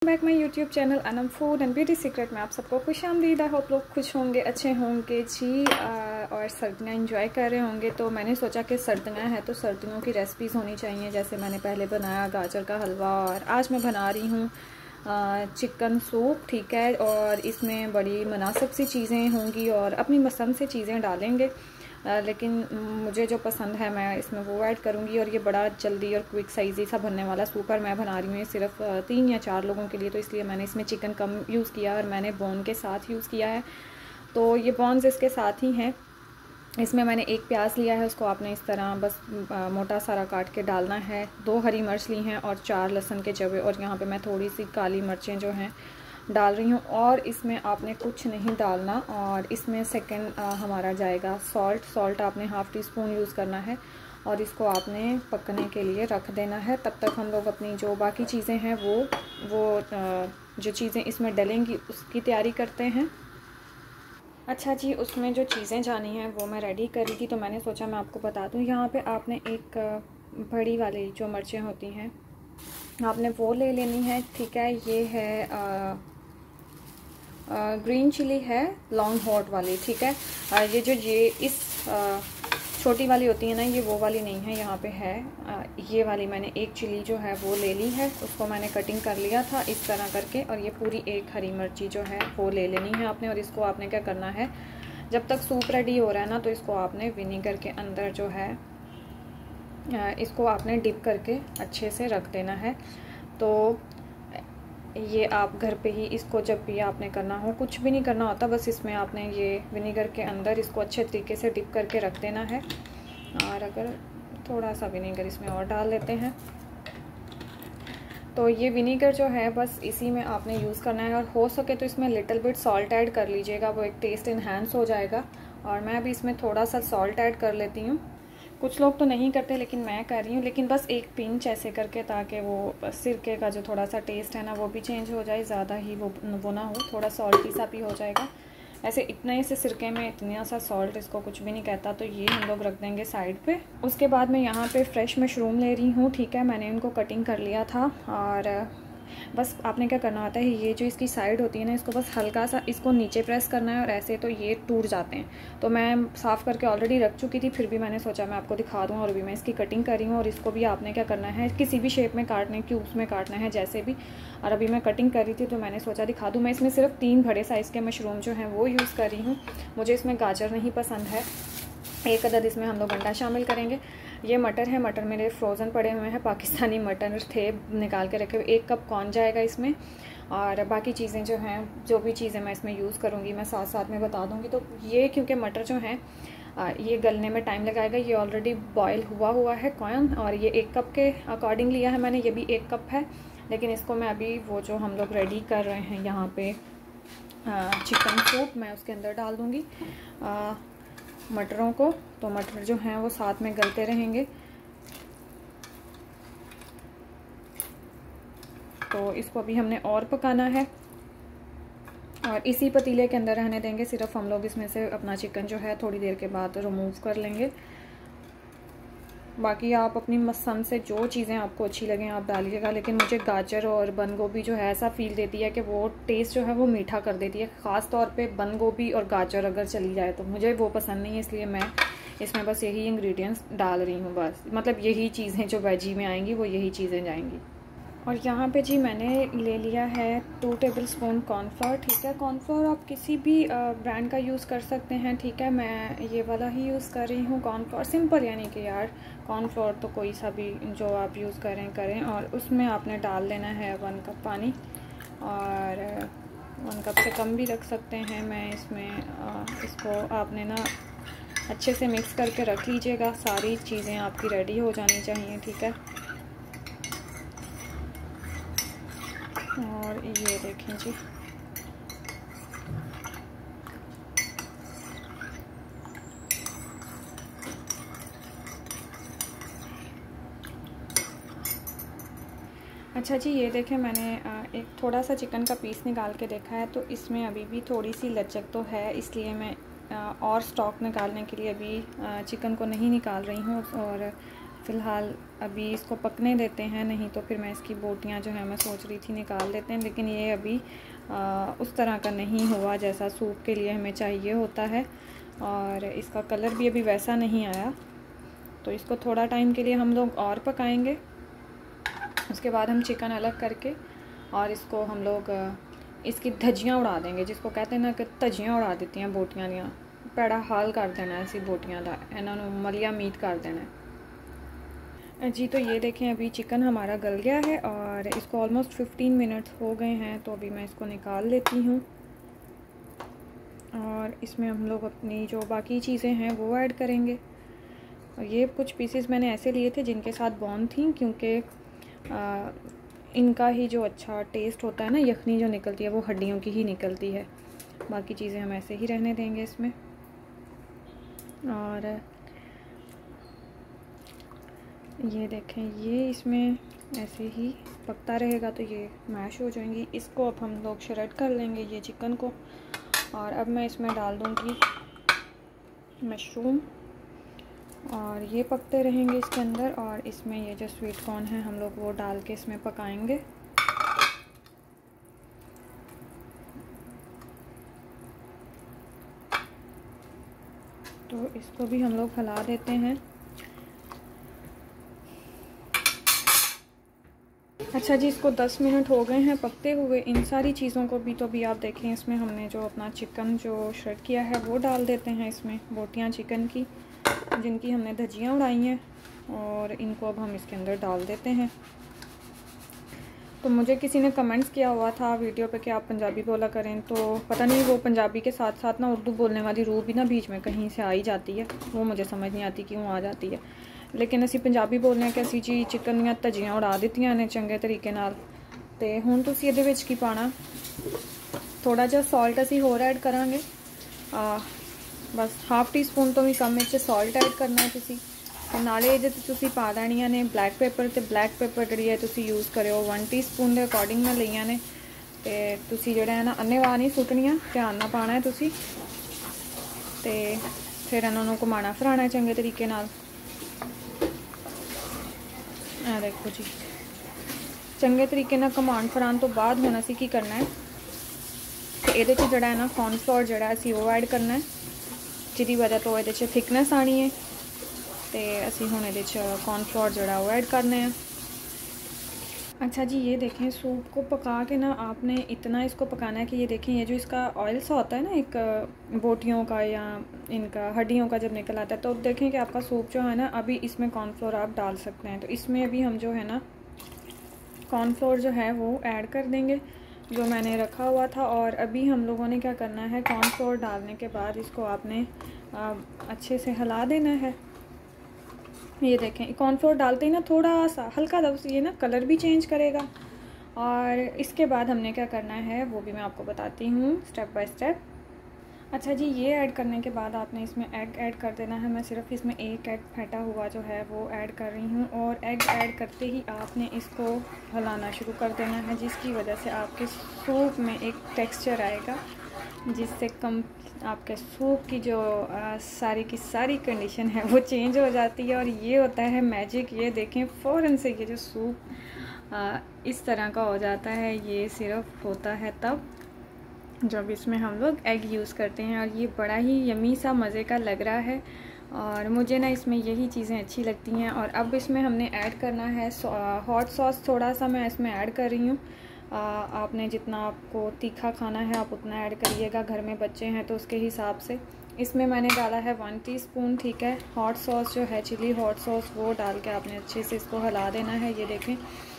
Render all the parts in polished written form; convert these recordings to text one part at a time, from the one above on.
Back my YouTube channel Anam food and beauty secret में आप सबको खुशामदीद। आई होप लोग खुश होंगे, अच्छे होंगे जी, और सर्दियाँ इंजॉय कर रहे होंगे। तो मैंने सोचा कि सर्दियाँ हैं तो सर्दियों की रेसिपीज़ होनी चाहिए। जैसे मैंने पहले बनाया गाजर का हलवा, और आज मैं बना रही हूँ चिकन सूप, ठीक है। और इसमें बड़ी मुनासिब सी चीज़ें होंगी और अपनी पसंद से चीज़ें डालेंगे, लेकिन मुझे जो पसंद है मैं इसमें वो ऐड करूँगी। और ये बड़ा जल्दी और क्विक साइज़ी सा बनने वाला सूपर मैं बना रही हूँ। ये सिर्फ 3 या 4 लोगों के लिए, तो इसलिए मैंने इसमें चिकन कम यूज़ किया और मैंने बोन के साथ यूज़ किया है। तो ये बोन्स इसके साथ ही हैं। इसमें मैंने एक प्याज लिया है, उसको आपने इस तरह बस मोटा सारा काट के डालना है। 2 हरी मिर्च ली हैं और 4 लहसुन के जवे, और यहाँ पे मैं थोड़ी सी काली मिर्चें जो हैं डाल रही हूँ। और इसमें आपने कुछ नहीं डालना। और इसमें सेकंड हमारा जाएगा सॉल्ट आपने हाफ़ टी स्पून यूज़ करना है, और इसको आपने पकने के लिए रख देना है। तब तक हम लोग अपनी जो बाकी चीज़ें हैं वो जो चीज़ें इसमें डलेंगी उसकी तैयारी करते हैं। अच्छा जी, उसमें जो चीज़ें जानी हैं वो मैं रेडी कर रही थी, तो मैंने सोचा मैं आपको बता दूं। यहाँ पे आपने एक बड़ी वाली जो मिर्चें होती हैं आपने वो ले लेनी है, ठीक है। ये है ग्रीन चिली है, लॉन्ग हॉट वाली, ठीक है। ये इस छोटी वाली होती है ना, ये वो वाली नहीं है, यहाँ पे है ये वाली। मैंने एक चिली जो है वो ले ली है, उसको मैंने कटिंग कर लिया था इस तरह करके। और ये पूरी एक हरी मिर्ची जो है वो ले लेनी है आपने। और इसको आपने क्या करना है, जब तक सूप रेडी हो रहा है ना, तो इसको आपने विनीगर के अंदर जो है इसको आपने डिप करके अच्छे से रख देना है। तो ये आप घर पे ही इसको जब भी आपने करना हो, कुछ भी नहीं करना होता, बस इसमें आपने ये विनीगर के अंदर इसको अच्छे तरीके से डिप करके रख देना है। और अगर थोड़ा सा विनीगर इसमें और डाल लेते हैं, तो ये विनीगर जो है बस इसी में आपने यूज़ करना है। और हो सके तो इसमें लिटिल बिट सॉल्ट ऐड कर लीजिएगा, वो एक टेस्ट इन्हांस हो जाएगा। और मैं अभी इसमें थोड़ा सा सॉल्ट ऐड कर लेती हूँ। कुछ लोग तो नहीं करते लेकिन मैं कर रही हूँ, लेकिन बस एक पिंच ऐसे करके, ताकि वो सिरके का जो थोड़ा सा टेस्ट है ना वो भी चेंज हो जाए। ज़्यादा ही वो ना हो, थोड़ा सॉल्टी सा भी हो जाएगा। ऐसे इतना ही से सिरके में इतना सा सॉल्ट इसको कुछ भी नहीं कहता। तो ये हम लोग रख देंगे साइड पे। उसके बाद मैं यहाँ पे फ्रेश मशरूम ले रही हूँ, ठीक है। मैंने इनको कटिंग कर लिया था, और बस आपने क्या करना होता है, ये जो इसकी साइड होती है ना, इसको बस हल्का सा इसको नीचे प्रेस करना है, और ऐसे तो ये टूट जाते हैं। तो मैं साफ़ करके ऑलरेडी रख चुकी थी, फिर भी मैंने सोचा मैं आपको दिखा दूँ। और अभी मैं इसकी कटिंग कर रही हूँ। और इसको भी आपने क्या करना है, किसी भी शेप में काटने, क्यूब्स में काटना है, जैसे भी। और अभी मैं कटिंग कर रही थी तो मैंने सोचा दिखा दूँ। मैं इसमें सिर्फ 3 बड़े साइज़ के मशरूम जो हैं वो यूज़ कर रही हूँ। मुझे इसमें गाजर नहीं पसंद है। 1 अदद इसमें हम लोग अंडा शामिल करेंगे। ये मटर है, मटर मेरे फ्रोज़न पड़े हुए हैं, पाकिस्तानी मटर थे निकाल के रखे हुए। 1 कप कॉर्न जाएगा इसमें। और बाकी चीज़ें जो हैं, जो भी चीज़ें मैं इसमें यूज़ करूँगी मैं साथ साथ में बता दूँगी। तो ये क्योंकि मटर जो हैं ये गलने में टाइम लगाएगा। ये ऑलरेडी बॉयल हुआ है कॉर्न, और ये 1 कप के अकॉर्डिंग लिया है मैंने, ये भी 1 कप है। लेकिन इसको मैं अभी वो जो हम लोग रेडी कर रहे हैं यहाँ पे चिकन सूप, मैं उसके अंदर डाल दूँगी मटरों को। तो मटर जो हैं वो साथ में गलते रहेंगे। तो इसको अभी हमने और पकाना है, और इसी पतीले के अंदर रहने देंगे। सिर्फ हम लोग इसमें से अपना चिकन जो है थोड़ी देर के बाद रिमूव कर लेंगे। बाकी आप अपनी पसंद से जो चीज़ें आपको अच्छी लगें आप डालिएगा। लेकिन मुझे गाजर और बंद गोभी जो है ऐसा फील देती है कि वो टेस्ट जो है वो मीठा कर देती है। ख़ास तौर पे बंद गोभी और गाजर अगर चली जाए तो मुझे वो पसंद नहीं है, इसलिए मैं इसमें बस यही इंग्रेडिएंट्स डाल रही हूँ। बस मतलब यही चीज़ें जो वेजी में आएंगी वो यही चीज़ें जाएंगी। और यहाँ पे जी मैंने ले लिया है 2 टेबलस्पून कॉर्नफ्लोर, ठीक है। कॉर्नफ्लोर आप किसी भी ब्रांड का यूज़ कर सकते हैं, ठीक है। मैं ये वाला ही यूज़ कर रही हूँ कॉर्नफ्लोर, सिंपल, यानी कि यार कॉर्नफ्लोर तो कोई सा भी जो आप यूज़ करें। और उसमें आपने डाल लेना है 1 कप पानी, और 1 कप से कम भी रख सकते हैं। मैं इसमें इसको आपने ना अच्छे से मिक्स करके रख लीजिएगा। सारी चीज़ें आपकी रेडी हो जानी चाहिए, ठीक है। और ये देखें जी, अच्छा जी, ये देखें मैंने एक थोड़ा सा चिकन का पीस निकाल के देखा है, तो इसमें अभी भी थोड़ी सी लचक तो है, इसलिए मैं और स्टॉक निकालने के लिए अभी चिकन को नहीं निकाल रही हूँ। और फ़िलहाल अभी इसको पकने देते हैं, नहीं तो फिर मैं इसकी बोटियाँ जो है मैं सोच रही थी निकाल देते हैं, लेकिन ये अभी उस तरह का नहीं हुआ जैसा सूप के लिए हमें चाहिए होता है, और इसका कलर भी अभी वैसा नहीं आया। तो इसको थोड़ा टाइम के लिए हम लोग और पकाएंगे, उसके बाद हम चिकन अलग करके और इसको हम लोग इसकी धज्जियाँ उड़ा देंगे, जिसको कहते हैं ना कि धज्जियाँ उड़ा देती हैं बोटियाँ दियाँ, पैड़ा हाल कर देना ऐसी बोटियाँ का, इन्होंने मलिया मीट कर देना है जी। तो ये देखें अभी चिकन हमारा गल गया है और इसको ऑलमोस्ट 15 मिनट्स हो गए हैं। तो अभी मैं इसको निकाल लेती हूँ और इसमें हम लोग अपनी जो बाकी चीज़ें हैं वो ऐड करेंगे। और ये कुछ पीसेस मैंने ऐसे लिए थे जिनके साथ बॉन थी, क्योंकि इनका ही जो अच्छा टेस्ट होता है ना, यखनी जो निकलती है वो हड्डियों की ही निकलती है। बाकी चीज़ें हम ऐसे ही रहने देंगे इसमें। और ये देखें ये इसमें ऐसे ही पकता रहेगा तो ये मैश हो जाएंगी। इसको अब हम लोग श्रेड कर लेंगे ये चिकन को। और अब मैं इसमें डाल दूँगी मशरूम और ये पकते रहेंगे इसके अंदर। और इसमें ये जो स्वीट कॉर्न है हम लोग वो डाल के इसमें पकाएंगे। तो इसको भी हम लोग हिला देते हैं। अच्छा जी, इसको 10 मिनट हो गए हैं पकते हुए इन सारी चीज़ों को भी। तो अभी आप देखें इसमें हमने जो अपना चिकन जो श्रेड किया है वो डाल देते हैं इसमें, बोटियाँ चिकन की जिनकी हमने धज्जियाँ उड़ाई हैं, और इनको अब हम इसके अंदर डाल देते हैं। तो मुझे किसी ने कमेंट्स किया हुआ था वीडियो पे कि आप पंजाबी बोला करें, तो पता नहीं वो पंजाबी के साथ साथ ना उर्दू बोलने वाली रूह भी ना बीच में कहीं से आ ही जाती है, वो मुझे समझ नहीं आती क्यों आ जाती है। लेकिन असी पंजाबी बोलने कि असी जी चिकन ਦੀਆਂ ਧੱਜੀਆਂ उड़ा ਦਿੱਤੀਆਂ ने चंगे तरीके नाल। ते हुण तुसी इहदे विच की पाना, थोड़ा जिहा सॉल्ट असी होर ऐड करांगे, बस हाफ टी स्पून तो भी कम इच सॉल्ट ऐड करना है तुसी। ते नाले इहदे ते तुसी पा देणियां ने ब्लैक पेपर, ते ब्लैक पेपर जिहड़ी है तुसी यूज़ करियो 1 टीस्पून के अकॉर्डिंग मैं लईयां ने। ते तुसी जिहड़ा है ना अन्नेवाह नहीं सुट्टणियां, ध्यान नाल पाना है तुसी। ते फिर इन्हां नूं घुमाना फिराना है चंगे तरीके नाल। देखो जी चंगे तरीके ना घुमाण फिराण तो बाद हुण असीं की करना है, तो ये जोड़ा है ना कॉर्नफ्लोर जोड़ा असीं वो ऐड करना है, जिहदी वजह तो ये थिकनेस आनी है। तो असीं हुण ये कॉर्नफ्लोर जोड़ा वो ऐड करने हैं। अच्छा जी, ये देखें सूप को पका के ना आपने इतना इसको पकाना है कि ये देखें ये जो इसका ऑयल सा होता है ना एक बोटियों का या इनका हड्डियों का जब निकल आता है, तो देखें कि आपका सूप जो है ना अभी इसमें कॉर्नफ्लोर आप डाल सकते हैं। तो इसमें अभी हम जो है ना कॉर्नफ्लोर जो है वो ऐड कर देंगे जो मैंने रखा हुआ था। और अभी हम लोगों ने क्या करना है, कॉर्नफ्लोर डालने के बाद इसको आपने अच्छे से हिला देना है। ये देखें कॉर्नफ्लोर डालते ही ना थोड़ा सा हल्का दब ये ना कलर भी चेंज करेगा। और इसके बाद हमने क्या करना है वो भी मैं आपको बताती हूँ स्टेप बाय स्टेप। अच्छा जी, ये ऐड करने के बाद आपने इसमें एग ऐड कर देना है। मैं सिर्फ इसमें एक एग फटा हुआ जो है वो ऐड कर रही हूँ, और एग ऐड करते ही आपने इसको हिलाना शुरू कर देना है, जिसकी वजह से आपके सूप में एक टेक्सचर आएगा, जिससे आपके सूप की जो सारी की सारी कंडीशन है वो चेंज हो जाती है। और ये होता है मैजिक। ये देखें फ़ौरन से ये जो सूप इस तरह का हो जाता है, ये सिर्फ होता है तब जब इसमें हम लोग एग यूज़ करते हैं। और ये बड़ा ही यमी सा मज़े का लग रहा है, और मुझे ना इसमें यही चीज़ें अच्छी लगती हैं। और अब इसमें हमने ऐड करना है हॉट सॉस, थोड़ा सा मैं इसमें ऐड कर रही हूँ। आपने जितना आपको तीखा खाना है आप उतना ऐड करिएगा, घर में बच्चे हैं तो उसके हिसाब से। इसमें मैंने डाला है 1 टीस्पून, ठीक है। हॉट सॉस जो है चिली हॉट सॉस वो डाल के आपने अच्छे से इसको हिला देना है, ये देखें।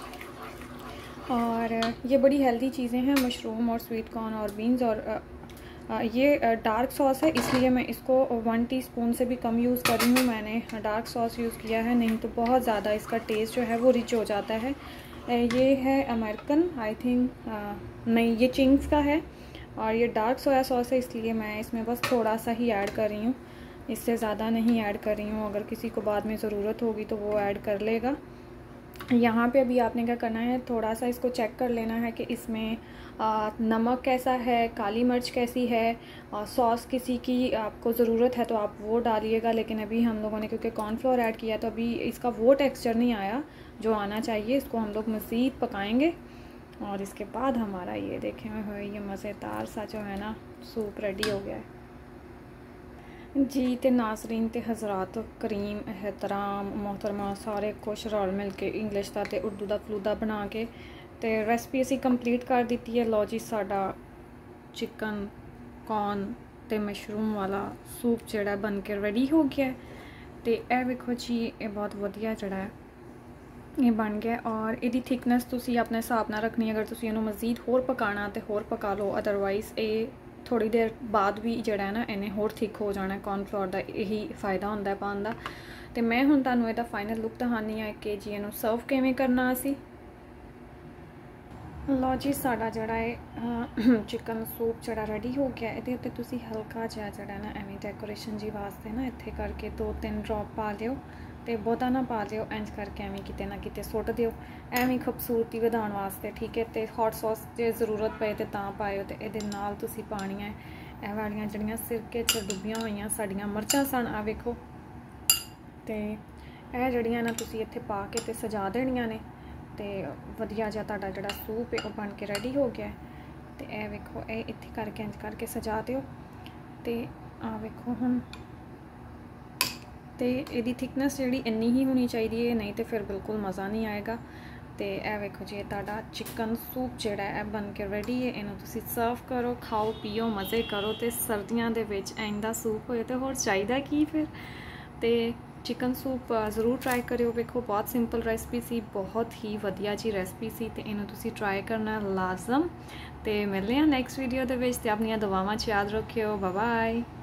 और ये बड़ी हेल्दी चीज़ें हैं, मशरूम और स्वीट कॉर्न और बीन्स। और ये डार्क सॉस है, इसलिए मैं इसको 1 टीस्पून से भी कम यूज़ कर रही हूँ। मैंने डार्क सॉस यूज़ किया है, नहीं तो बहुत ज़्यादा इसका टेस्ट जो है वो रिच हो जाता है। ये है अमेरिकन आई थिंक, नहीं ये चिंग्स का है, और ये डार्क सोया सॉस है, इसलिए मैं इसमें बस थोड़ा सा ही ऐड कर रही हूँ, इससे ज़्यादा नहीं ऐड कर रही हूँ। अगर किसी को बाद में ज़रूरत होगी तो वो ऐड कर लेगा। यहाँ पे अभी आपने क्या करना है, थोड़ा सा इसको चेक कर लेना है कि इसमें नमक कैसा है, काली मिर्च कैसी है, सॉस किसी की आपको ज़रूरत है तो आप वो डालिएगा। लेकिन अभी हम लोगों ने क्योंकि कॉर्नफ्लोर ऐड किया तो अभी इसका वो टेक्सचर नहीं आया जो आना चाहिए। इसको हम लोग मज़ीद पकाएंगे और इसके बाद हमारा ये देखें हुए ये मज़ेदार सा जो है ना सूप रेडी हो गया है जी। ते नाजरीन ते हज़रात करीम एहतराम मोहतरमा सारे खुश रल मिल के इंग्लिश का ते उर्दू का फलूदा बना के ते रेसिपी असी कंप्लीट कर दी है। लो जी साडा चिकन कॉर्न ते मशरूम वाला सूप जोड़ा बन के रेडी हो गया है। तो यह वेखो जी ये बहुत वधिया जोड़ा है ये बन गया। और इसकी थिकनेस तुसी अपने हिसाब नाल रखनी, अगर तुसी इहनूं मज़ीद होर पकाना तो होर पका लो, अदरवाइज़ ये थोड़ी देर बाद भी जोड़ा है ना इन्हें होर थिक हो जाना है। कॉर्नफ्लोर का यही फ़ायदा होंदा है पाउण दा। तो मैं हुण तुहानूं इहदा फाइनल लुक दिखानी है कि जी इहनूं सर्व किवें करना असी। लो जी साडा जोड़ा है चिकन सूप जोड़ा रेडी हो गया। ये उत्ते तुसी हल्का जिहा जोड़ा ना एवें डेकोरेशन जी वास्ते ना इत्थे करके 2-3 ड्रॉप पा लिओ तो बहुता ना पा लिओ, इंज करके एवें किते ना किते सुट दिओ एवें खूबसूरती वधाउण वास्ते, ठीक है। तो हॉट सॉस जे जरूरत पे तो पाओ। तो ये नाल तुसी पाणियां ए वालियां जिहड़ियां सिरके च डुब्बियां होईयां साडियां मिर्चां सन, आ वेखो। तो यह जिहड़ियां ना तुसी इत्थे पा के ते सजा देणियां ने। तो वधिया जिहा तुहाडा जिहड़ा सूप है वह बन के रेडी हो गया है। तो यह वेखो ये इत्थे करके इंज करके सजा दिओ। तो आ वेखो हुण तो यदी थिकनेस जी इन्नी ही होनी चाहिए है, नहीं तो फिर बिल्कुल मज़ा नहीं आएगा। तो यह वेखो जी तुहाडा चिकन सूप जोड़ा है बन के रेडी है। इन्हूं तुसी सर्व करो, खाओ पियो मज़े करो। तो सर्दियों के विच इंदा सूप होए तो होर चाहिदा की फिर। तो चिकन सूप ज़रूर ट्राई करियो। वेखो बहुत सिंपल रेसिपी सी, बहुत ही वधिया जी रेसिपी सी। तो इन्हूं तुसी ट्राई करना लाजम। तो मिलने हैं नैक्सट वीडियो दे विच। ते अपनियां दुआवां च याद रखियो। Bye bye.